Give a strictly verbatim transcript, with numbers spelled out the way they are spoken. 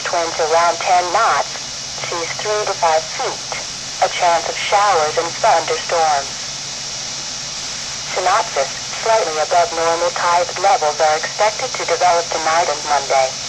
northwest winds around ten knots, seas three to five feet. A chance of showers and thunderstorms. Synopsis: slightly above normal tide levels are expected to develop tonight and Monday.